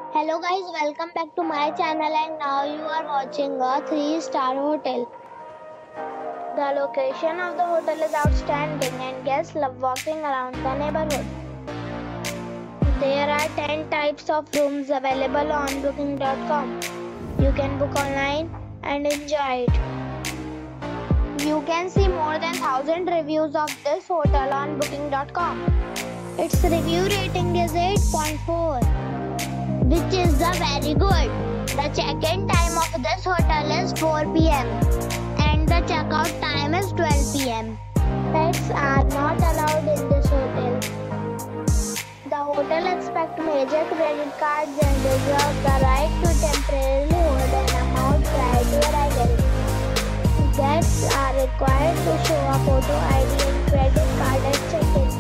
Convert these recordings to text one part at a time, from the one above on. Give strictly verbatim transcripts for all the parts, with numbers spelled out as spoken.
Hello guys, welcome back to my channel and now you are watching a three star hotel. The location of the hotel is outstanding and guests love walking around the neighborhood. There are ten types of rooms available on booking dot com. You can book online and enjoy it. You can see more than one thousand reviews of this hotel on booking dot com. Its review rating is eight point four. Which is the very good. The check-in time of this hotel is four p m and the check-out time is twelve p m Pets are not allowed in this hotel. The hotel accepts major credit cards and reserves the right to temporarily hold an amount prior to arrival. Guests are required to show a photo I D and credit card at check-in.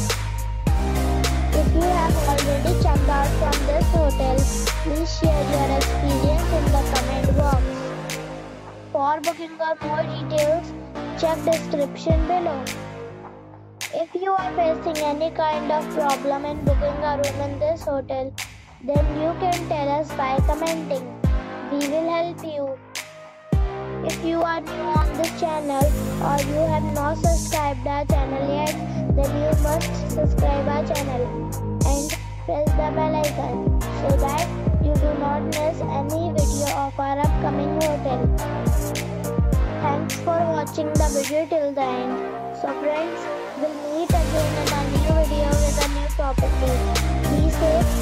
If you have already checked out from this hotel, please share your experience in the comment box. For booking or more details, check description below. If you are facing any kind of problem in booking a room in this hotel, then you can tell us by commenting. We will help you. If you are new on this channel or you have not subscribed our channel yet, then you must subscribe our channel and press the bell icon so that you do not miss any video of our upcoming hotel. Thanks for watching the video till the end. So friends, we'll meet again in a new video with a new property. Be safe.